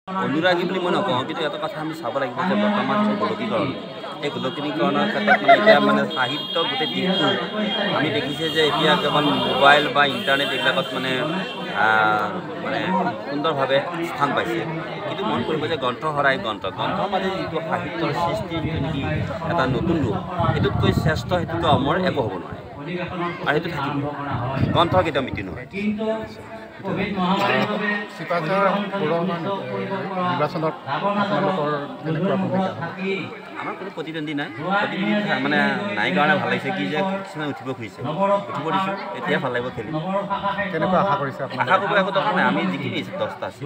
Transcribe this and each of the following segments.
অনুৰাগী বুলি মই নকওঁ, কিন্তু এটা কথা আমি চাব লাগিব যে বৰ্তমান যিটো গোলকীকৰণ, এই গোলকীকৰণৰ ক্ষেত্ৰত মানে এতিয়া মানে সাহিত্যৰ গোটেই দিশটো আমি দেখিছে যে এতিয়া কেৱল মোবাইল বা ইণ্টাৰনেট এইবিলাকত মানে সুন্দৰভাৱে স্থান পাইছে। কিন্তু মন কৰিব যে গ্ৰন্থ সৰাই গ্ৰন্থৰ মাজে যিটো সাহিত্যৰ সৃষ্টিৰ যিটো নেকি এটা নতুন ৰূপ, সেইটোতকৈ শ্ৰেষ্ঠ, সেইটোতকৈ অমৰ একো হ'ব নোৱাৰে, আৰু সেইটো থাকিব। গ্ৰন্থ কেতিয়াও মৃত্যু নহয়। চিপাঝাৰ নিৰ্বাচনত আপোনালোকৰ কেনেকুৱা ভূমিকা? আমাৰ কোনো প্ৰতিদ্বন্দ্বী নাই, মানে নাই কাৰণে ভাল লাগিছে কি যে কিছুমান উঠিব খুজিছে, উঠিব দিছোঁ, এতিয়া ভাল লাগিব খেলি। কেনেকুৱা আশা কৰিছে আপুনি? আশা কৰিব একো দৰকাৰ নাই, আমি যিখিনি 10টা আছিল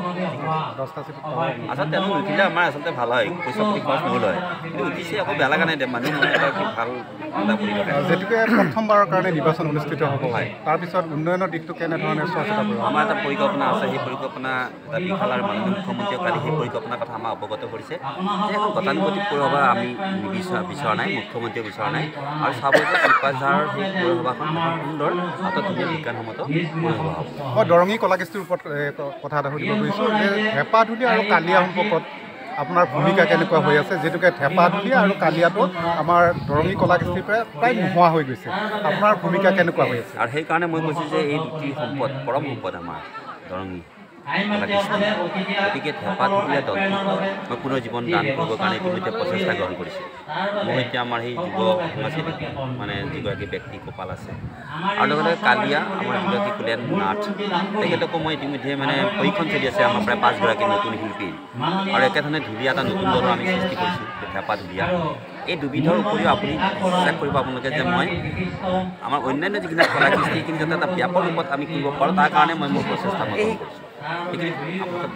আচলতে তেওঁ নুঠিলে আমাৰ আচলতে ভাল হয়, পইচা পাতি খৰচ নহ'ল হয়, কিন্তু উঠিছে একো বেয়া লগা নাই, মানুহ মনে এটা কি ভাল এটা পৰিৱেশ। যিটোকে প্ৰথমবাৰৰ কাৰণে নিৰ্বাচন অনুষ্ঠিত হ'ব, হয়, তাৰপিছত উন্নয়নৰ দিশটো কেনেধৰণে চোৱা চিতা কৰিব? আমাৰ এটা পৰিকল্পনা আছে, সেই পৰিকল্পনা এটা বিশাল আৰু মাননীয় মুখ্যমন্ত্ৰীয়ে কালি সেই পৰিকল্পনাৰ কথা আমাক অৱগত কৰিছে যে এখন গতানুগতিক পৌৰসভা আমি বিচৰা নাই, মুখ্যমন্ত্ৰীয়ে বিচৰা নাই, আৰু চাব যে চিপাঝাৰৰ সেই পৌৰসভাখন সুন্দৰ অত ধুনীয়া বিজ্ঞানসন্মত পৌৰসভা হ'ব। মই দৰঙী কলাকৃষ্টিৰ ওপৰত কথা এটা সুধিব খুজিছোঁ যে ঢেপাধুলি আৰু কালিয়া সম্পৰ্কত আপোনাৰ ভূমিকা কেনেকুৱা হৈ আছে? যিহেতুকে ঢেপাধুলি আৰু কালিয়াটো আমাৰ দৰঙী কলাকৃষ্টিৰ পৰা প্ৰায় নোহোৱা হৈ গৈছে, আপোনাৰ ভূমিকা কেনেকুৱা হৈ আছে? আৰু সেইকাৰণে মই কৈছোঁ যে এই দুটি সম্পদ, পৰম সম্পদ আমাৰ দৰঙী কলাকৃষ্টি, গতিকে ঢেপাধুলীয়া দলটো মই পুনৰ জীৱন দান কৰিবৰ কাৰণে ইতিমধ্যে প্ৰচেষ্টা গ্ৰহণ কৰিছোঁ। মই এতিয়া আমাৰ সেই যুৱ সাংস্কৃতিক মানে যিগৰাকী ব্যক্তি কপাল আছে, আৰু লগতে কালিয়া আমাৰ যিগৰাকী কুলেন নাথ, তেখেতকো মই ইতিমধ্যে মানে প্ৰশিক্ষণ চলি আছে আমাৰ প্ৰায় 5গৰাকী নতুন শিল্পী, আৰু একেধৰণে ঢুলীয়া এটা নতুন দলো আমি সৃষ্টি কৰিছোঁ, ঢেপাধুলীয়া। এই দুবিধৰ উপৰিও আপুনি বিশ্বাস কৰিব আপোনালোকে যে মই আমাৰ অন্যান্য যিখিনি কলাকৃষ্টি সেইখিনি যাতে এটা ব্যাপক ৰূপত আমি কৰিব পাৰোঁ, তাৰ কাৰণে মই মোৰ প্ৰচেষ্টা মই কৰিছোঁ। সেইখিনি আপোনালোকক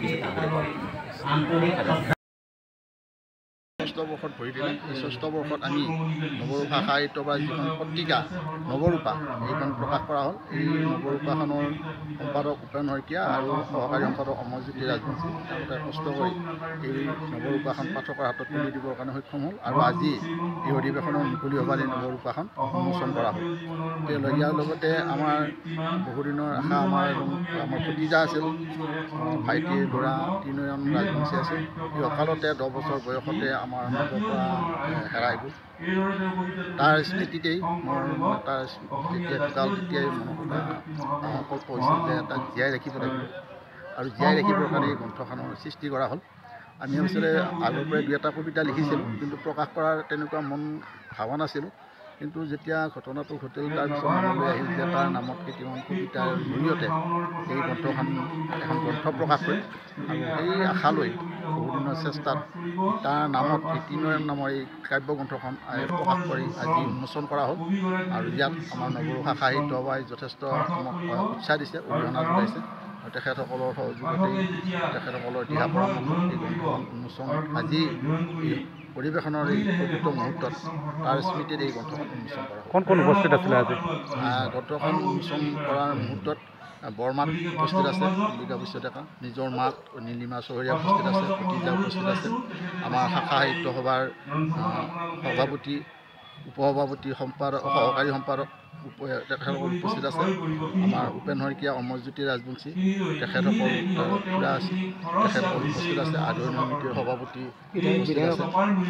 ষষ্ঠ বৰ্ষত ভৰি দিলে। এই ষষ্ঠ বৰ্ষত আমি নৱৰূপা সাহিত্য বা যিখন পত্ৰিকা নৱৰূপা এইখন প্ৰকাশ কৰা হ'ল। এই নৱৰূপাখনৰ সম্পাদক উপেন শইকীয়া আৰু সহকাৰী সম্পাদক অমৰজ্যোতি ৰাজবংশী তেওঁলোকে কষ্ট কৰি এই নৱৰূপাখন পাঠকৰ হাতত তুলি দিবৰ কাৰণে সক্ষম হ'ল, আৰু আজি এই অধিৱেশনৰ মুকলি সভাত এই নৱৰূপাখন উন্মোচন কৰা হ'ল। ইয়াৰ লগতে আমাৰ বহুদিনৰ আশা আমাৰ ভতিজা আছিল, ভাইটিৰ ল'ৰা তিনয়ন ৰাজবংশী আছিল, এই অকালতে 10 বছৰ বয়সতে আমাৰ মাজৰ পৰা হেৰাই গ'ল। তাৰ স্মৃতিতেই মোৰ তাৰ যেতিয়া ঢুকাল তেতিয়াই মনত সংকল্প হৈছিল যে তাক জীয়াই ৰাখিব লাগিব, আৰু জীয়াই ৰাখিবৰ কাৰণে এই গ্ৰন্থখনৰ সৃষ্টি কৰা হ'ল। আমি আচলতে আগৰ পৰাই 2-এটা কবিতা লিখিছিলোঁ, কিন্তু প্ৰকাশ কৰাৰ তেনেকুৱা মন ভাবা নাছিলোঁ। কিন্তু যেতিয়া ঘটনাটো ঘটিল, তাৰপিছত মনলৈ আহিল যে তাৰ নামত কেইটামান কবিতাৰ জৰিয়তে এই গ্ৰন্থখন এখন গ্ৰন্থ প্ৰকাশ কৰিম, আৰু সেই আশালৈ বহুদিনৰ চেষ্টাত তাৰ নামত এই তিনয়ন নামৰ এই কাব্যগ্ৰন্থখন প্ৰকাশ কৰি আজি উন্মোচন কৰা হ'ল। আৰু ইয়াত আমাৰ নৱৰূপা সাহিত্য সভাই যথেষ্ট আমাক উৎসাহ দিছে, অৰিহণা যোগাইছে, আৰু তেখেতসকলৰ সহযোগতেই তেখেতসকলৰ দিহা পৰামৰ্শত এই গ্ৰন্থখন উন্মোচন আজি পৰিৱেশনৰ এই পবিত্ৰ মুহূৰ্তত তাৰ স্মৃতিত এই গ্ৰন্থখন উন্মোচন কৰা হ'ল। কোন উপস্থিত আছিলে আজি? গ্ৰন্থখন উন্মোচন কৰাৰ মুহূৰ্তত বৰমাত উপস্থিত আছে, লিগা বিশ্বডেকা, নিজৰ মাক নীলিমা চহৰীয়া উপস্থিত আছে, ভতিজা উপস্থিত আছে, আমাৰ শাখা সাহিত্য সভাৰ সভাপতি, উপসভাপতি, সম্পাদক, সহকাৰী সম্পাদক তেখেতসকল উপস্থিত আছে, আমাৰ উপেন শইকীয়া, অমৰজ্যোতি ৰাজবংশী তেখেতসকল খুৰা আছে, তেখেতসকল উপস্থিত আছে, আদৰণীয় সমিতিৰ সভাপতি উপস্থিত আছে,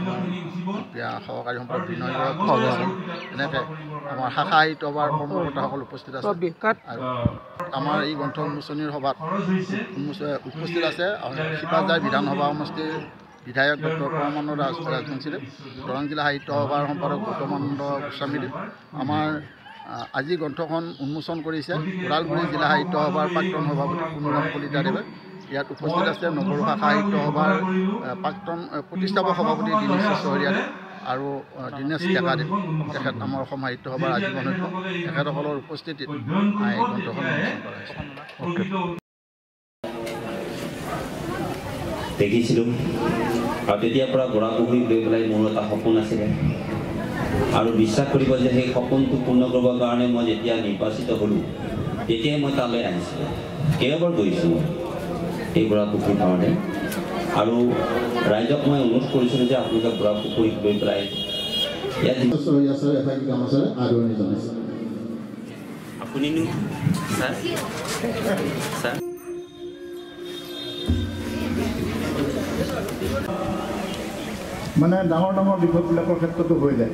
সহকাৰী সম্পাদক বিনয় বৰা উপস্থিত আছে, এনেকৈ আমাৰ শাখা সাহিত্য সভাৰ কৰ্মকৰ্তাসকল উপস্থিত আছে। আৰু আমাৰ এই গ্ৰন্থ উন্মোচনীৰ সভাত উপস্থিত আছে চিপাঝাৰ বিধানসভা সমষ্টিৰ বিধায়ক ডক্টৰ পৰমানন্দ ৰাজবংশীদেৱ, দৰং জিলা সাহিত্য সভাৰ সম্পাদক গৌতমানন্দ গোস্বামীদেৱ, আমাৰ আজি গ্ৰন্থখন উন্মোচন কৰিছে ওদালগুৰি জিলা সাহিত্য সভাৰ প্ৰাক্তন সভাপতি পুনুৰাম কলিতাদেৱে। ইয়াত উপস্থিত আছে নৱৰূপা সাহিত্য সভাৰ প্ৰাক্তন প্ৰতিষ্ঠাপক সভাপতি দীনেশ চহৰীয়াদেৱ আৰু দীনেশ ডেকাদেৱ, তেখেত আমাৰ অসম সাহিত্য সভাৰ আজীৱন সভ্য, তেখেতসকলৰ উপস্থিতিত এই গ্ৰন্থখন উন্মোচন কৰা হৈছে। দেখিছিলোঁ, আৰু তেতিয়াৰ পৰা গৰাপুখুৰী লৈ পেলাই মোৰ এটা সপোন আছিলে, আৰু বিশ্বাস কৰিব যে সেই সপোনটো পূৰ্ণ কৰিবৰ কাৰণে মই যেতিয়া নিৰ্বাচিত হ'লোঁ তেতিয়াই মই তালৈ আহিছিলোঁ। কেইবাবাৰ গৈছোঁ মই এই গৰাপুখুৰীৰ কাৰণে, আৰু ৰাইজক মই অনুৰোধ কৰিছিলোঁ যে আপোনালোকে গৰাপুখুৰীত গৈ পেলাই ইয়াত আপুনিনো ছাৰ মানে ডাঙৰ ডাঙৰ বিপদবিলাকৰ ক্ষেত্ৰতো হৈ যায়।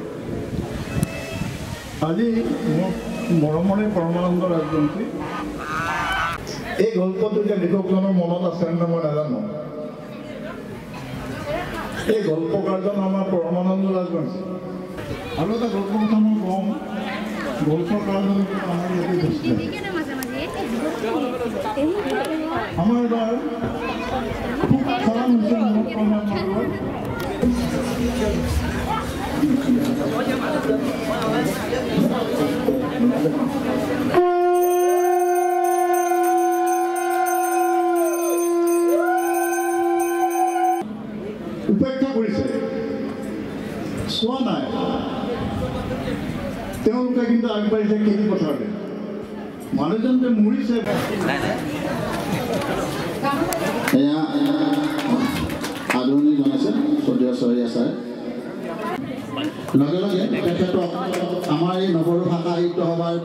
আজি মোৰ মৰমৰে পৰমানন্দ ৰাজবংশী এই গল্পটো যে লিখকজনৰ মনত আছে নে মই নাজানো। এই গল্পকাৰজন আমাৰ পৰমানন্দ ৰাজবংশী। আৰু এটা গল্প কথা মই কওঁ, গল্পকাৰজন আমাৰ ইয়াতে গৈছিলে। আমাৰ এবাৰ খুব খৰাং হৈছিল উপেক্ষা কৰিছে, চোৱা নাই। তেওঁলোকে কিন্তু আগবাঢ়িছে খেতি পথাৰলৈ। মানুহজন যে মৰিছে এয়া আদৰণি জনাইছে চৌধুৰী চহৰীয়া ছাৰে। লগে লগে তেখেতক আমাৰ এই নগৰ ভাষা সাহিত্য সভাৰ